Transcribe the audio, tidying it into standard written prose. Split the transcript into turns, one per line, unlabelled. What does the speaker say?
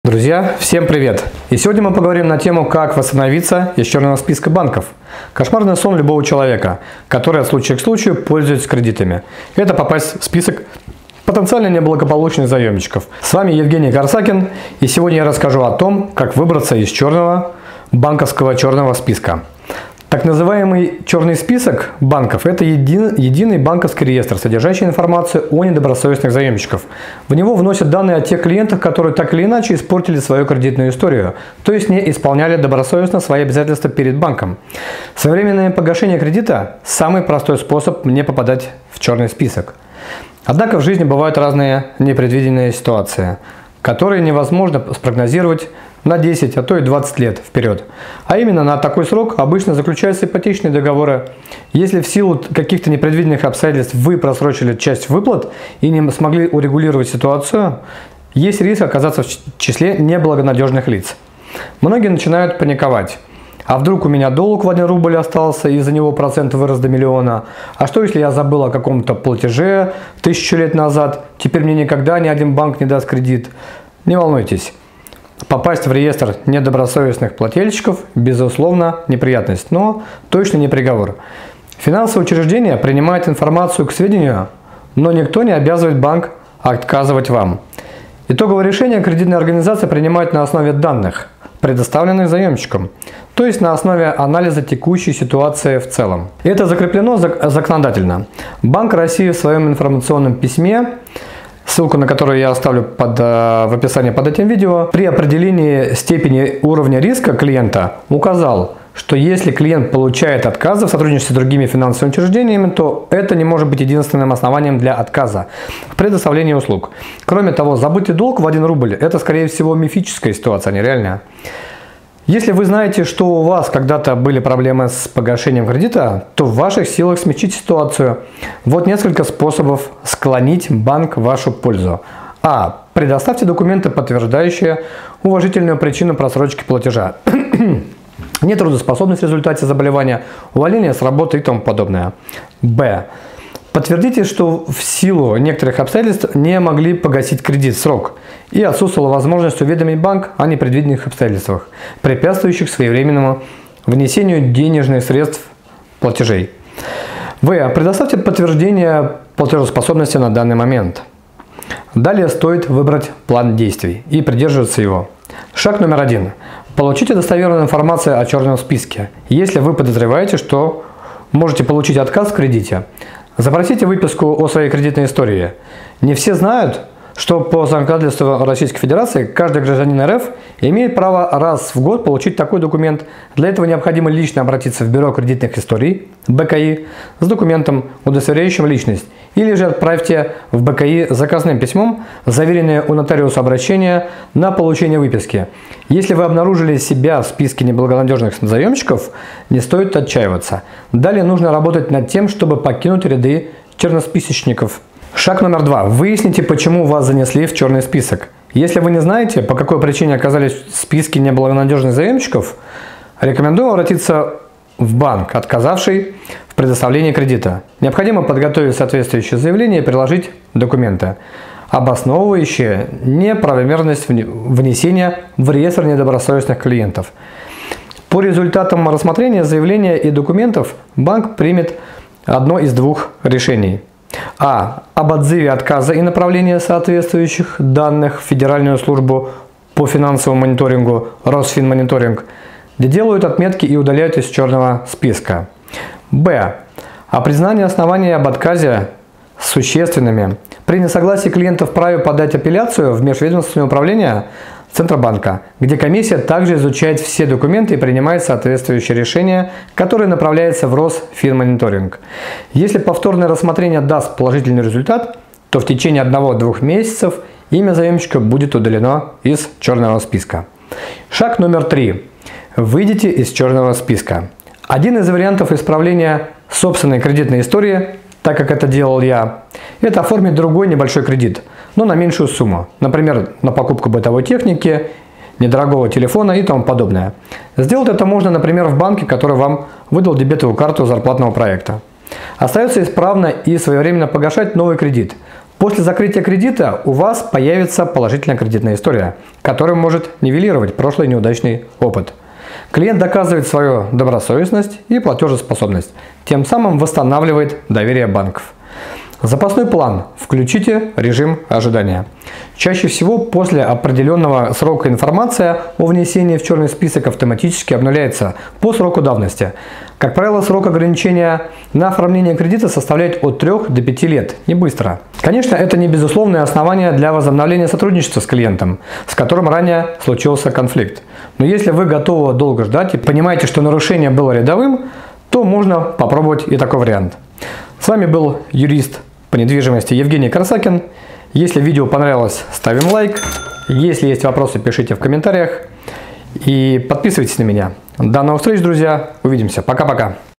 Друзья, всем привет! И сегодня мы поговорим на тему, как восстановиться из черного списка банков. Кошмарный сон любого человека, который от случая к случаю пользуется кредитами. Это попасть в список потенциально неблагополучных заемщиков. С вами Евгений Корсакин, и сегодня я расскажу о том, как выбраться из черного банковского черного списка. Так называемый черный список банков – это единый банковский реестр, содержащий информацию о недобросовестных заемщиков. В него вносят данные о тех клиентах, которые так или иначе испортили свою кредитную историю, то есть не исполняли добросовестно свои обязательства перед банком. Своевременное погашение кредита – самый простой способ не попадать в черный список. Однако в жизни бывают разные непредвиденные ситуации, которые невозможно спрогнозировать на 10, а то и 20 лет вперед. А именно на такой срок обычно заключаются ипотечные договоры. Если в силу каких-то непредвиденных обстоятельств вы просрочили часть выплат и не смогли урегулировать ситуацию, есть риск оказаться в числе неблагонадежных лиц. Многие начинают паниковать. А вдруг у меня долг в 1 рубль остался, и из-за него процент вырос до миллиона? А что, если я забыл о каком-то платеже 1000 лет назад? Теперь мне никогда ни один банк не даст кредит. Не волнуйтесь. Попасть в реестр недобросовестных плательщиков – безусловно неприятность, но точно не приговор. Финансовое учреждение принимает информацию к сведению, но никто не обязывает банк отказывать вам. Итоговое решение кредитная организация принимает на основе данных, предоставленных заемщиком, то есть на основе анализа текущей ситуации в целом. Это закреплено законодательно. Банк России в своем информационном письме, ссылку на которую я оставлю в описании под этим видео, при определении степени уровня риска клиента указал, что если клиент получает отказы в сотрудничестве с другими финансовыми учреждениями, то это не может быть единственным основанием для отказа в предоставлении услуг. Кроме того, забытый долг в 1 рубль – это, скорее всего, мифическая ситуация, а не реальная. Если вы знаете, что у вас когда-то были проблемы с погашением кредита, то в ваших силах смягчить ситуацию. Вот несколько способов склонить банк в вашу пользу. А. Предоставьте документы, подтверждающие уважительную причину просрочки платежа. Нетрудоспособность в результате заболевания, увольнение с работы и тому подобное. Б. Подтвердите, что в силу некоторых обстоятельств не могли погасить кредит в срок и отсутствовала возможность уведомить банк о непредвиденных обстоятельствах, препятствующих своевременному внесению денежных средств платежей. В. Предоставьте подтверждение платежеспособности на данный момент. Далее стоит выбрать план действий и придерживаться его. Шаг номер 1. Получите достоверную информацию о черном списке. Если вы подозреваете, что можете получить отказ в кредите, запросите выписку о своей кредитной истории. Не все знают, что по законодательству Российской Федерации каждый гражданин РФ имеет право раз в год получить такой документ. Для этого необходимо лично обратиться в Бюро кредитных историй БКИ с документом, удостоверяющим личность, или же отправьте в БКИ заказным письмом заверенное у нотариуса обращение на получение выписки. Если вы обнаружили себя в списке неблагонадежных заемщиков, не стоит отчаиваться. Далее нужно работать над тем, чтобы покинуть ряды черносписочников. Шаг номер 2. Выясните, почему вас занесли в черный список. Если вы не знаете, по какой причине оказались в списке неблагонадежных заемщиков, рекомендую обратиться в банк, отказавший в предоставлении кредита. Необходимо подготовить соответствующее заявление и приложить документы, обосновывающие неправомерность внесения в реестр недобросовестных клиентов. По результатам рассмотрения заявления и документов банк примет одно из двух решений. А. Об отзыве отказа и направлении соответствующих данных в Федеральную службу по финансовому мониторингу Росфинмониторинг, где делают отметки и удаляют из черного списка. Б. О признании оснований об отказе существенными. При несогласии клиента вправе подать апелляцию в межведомственное управление Центробанка, где комиссия также изучает все документы и принимает соответствующее решение, которое направляется в Росфинмониторинг. Если повторное рассмотрение даст положительный результат, то в течение 1-2 месяцев имя заемщика будет удалено из черного списка. Шаг номер 3. Выйдите из черного списка. Один из вариантов исправления собственной кредитной истории, так как это делал я, это оформить другой небольшой кредит, но на меньшую сумму, например, на покупку бытовой техники, недорогого телефона и тому подобное. Сделать это можно, например, в банке, который вам выдал дебетовую карту зарплатного проекта. Остается исправно и своевременно погашать новый кредит. После закрытия кредита у вас появится положительная кредитная история, которая может нивелировать прошлый неудачный опыт. Клиент доказывает свою добросовестность и платежеспособность, тем самым восстанавливает доверие банков. Запасной план. Включите режим ожидания. Чаще всего после определенного срока информация о внесении в черный список автоматически обнуляется по сроку давности. Как правило, срок ограничения на оформление кредита составляет от 3 до 5 лет, не быстро. Конечно, это не безусловное основание для возобновления сотрудничества с клиентом, с которым ранее случился конфликт. Но если вы готовы долго ждать и понимаете, что нарушение было рядовым, то можно попробовать и такой вариант. С вами был юрист по недвижимости Евгений Корсакин. Если видео понравилось, ставим лайк. Если есть вопросы, пишите в комментариях. И подписывайтесь на меня. До новых встреч, друзья. Увидимся. Пока-пока.